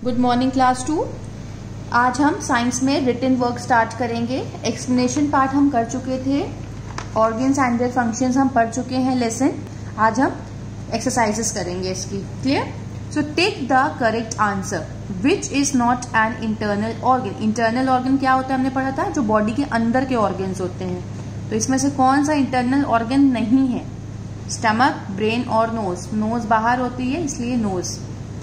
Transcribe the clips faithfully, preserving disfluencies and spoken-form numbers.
Good morning class to. आज हम science में रिटन वर्क स्टार्ट करेंगे। एक्सप्लेनेशन पार्ट हम कर चुके थे, ऑर्गन्स एंड देयर फंक्शंस हम पढ़ चुके हैं लेसन। आज हम एक्सरसाइजेस करेंगे इसकी। Clear? So take the correct answer. Which is not an internal organ. Internal organ क्या होता है हमने पढ़ा था, जो बॉडी के अंदर के ऑर्गन्स होते हैं। तो इसमें से कौन सा इंटरनल ऑर्गन नहीं है? स्टमक, ब्रेन और नोज। नोज बाहर होती है इसलिए nose.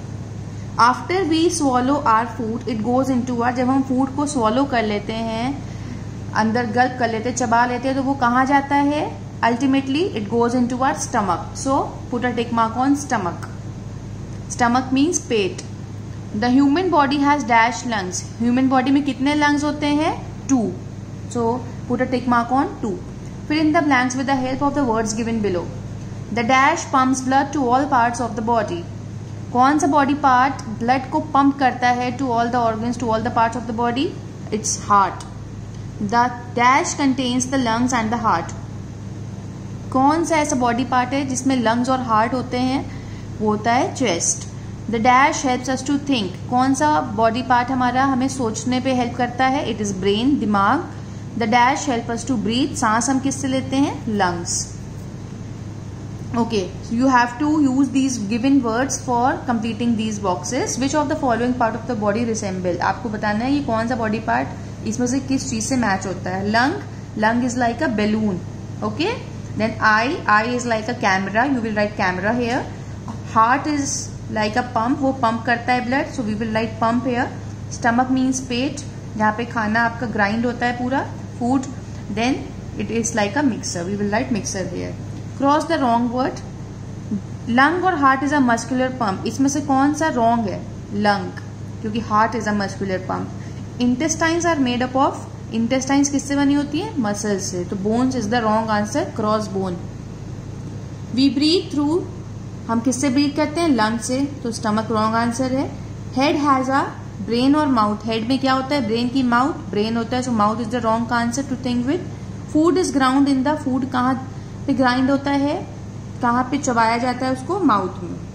After we swallow our food it goes into our. जब हम फूड को स्वॉलो कर लेते हैं, अंदर गल्प कर लेते हैं, चबा लेते हैं, तो वो कहाँ जाता है? Ultimately it goes into our stomach. So put a tick mark on stomach. Stomach means पेट। The human body has dash lungs. Human body में कितने लंग्स होते हैं? Two. So put a tick mark on two. Fill in the blanks with the help of the words given below. The dash pumps blood to all parts of the body. कौन सा body part blood को pump करता है to all the organs, to all the parts of the body? It's heart. The dash contains the lungs and the heart. कौन सा ऐसा body part है जिसमें लंग्स और हार्ट होते हैं? वो होता है chest. The dash helps us to think. कौन सा बॉडी पार्ट हमारा हमें सोचने पे हेल्प करता है? इट इज ब्रेन, दिमाग। The dash help us to breathe. सांस हम किससे लेते हैं? Lungs. Okay, so you have to use these given words for completing these boxes. Which of the following part of the body resemble? आपको बताना है ये कौन सा बॉडी पार्ट इसमें से किस चीज से मैच होता है। Lung, lung is like a balloon. Okay, then eye, eye is like a camera, you will write camera here. Heart is like a pump, वो पंप करता है blood, so we will write pump here. Stomach means पेट, जहाँ पे खाना आपका grind होता है पूरा, food. Then it is like a mixer, we will write mixer here. Cross the wrong word. Lung और heart is a muscular pump. इसमें से कौन सा रॉन्ग है? लंग, क्योंकि heart is a muscular pump. Intestines are made up of. Intestines किससे बनी होती है? मसल्स से। तो bones is the wrong answer, cross bone. We breathe through. हम किससे ब्रीथ करते हैं? लंग से, तो स्टमक रॉन्ग आंसर है। हेड हैज अ ब्रेन और माउथ। हेड में क्या होता है? ब्रेन की माउथ, ब्रेन होता है, so mouth is the wrong answer to think with. Food is ground in the. Food कहाँ पे ग्राइंड होता है? कहाँ पे चबाया जाता है उसको? माउथ में।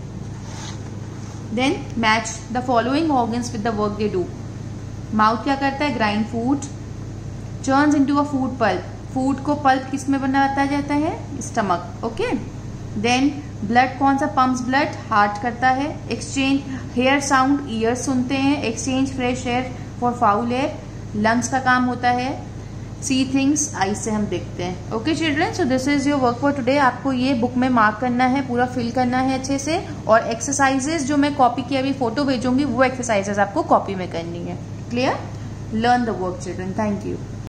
Then match the following organs with the work they do. Mouth क्या करता है? Grind food. Turns into a food pulp. Food को पल्प किस में बनाया जाता है? स्टमक। ओके, देन ब्लड कौन सा पंप्स ब्लड? हार्ट करता है। एक्सचेंज हेयर साउंड, ईयर्स सुनते हैं। Exchange fresh air for foul air, lungs का काम होता है। सी थिंग्स, आई से हम देखते हैं। Okay children, so this is your work for today. आपको ये बुक में मार्क करना है, पूरा फिल करना है अच्छे से। और एक्सरसाइजेस जो मैं कॉपी की अभी फोटो भेजूंगी, वो एक्सरसाइजेस आपको कॉपी में करनी है। Clear? Learn the work children. Thank you.